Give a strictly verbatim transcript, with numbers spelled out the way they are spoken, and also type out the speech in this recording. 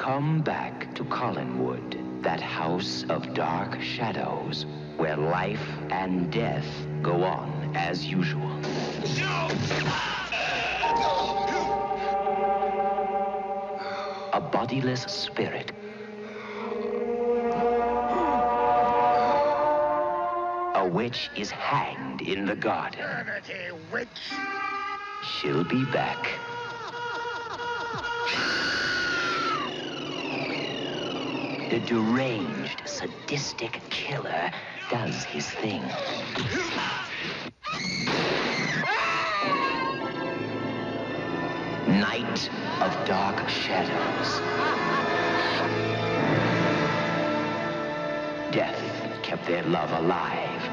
Come back to Collinwood, that house of dark shadows, where life and death go on as usual. A bodiless spirit. A witch is hanged in the garden. Dirty witch! She'll be back. The deranged, sadistic killer does his thing. Night of Dark Shadows. Death kept their love alive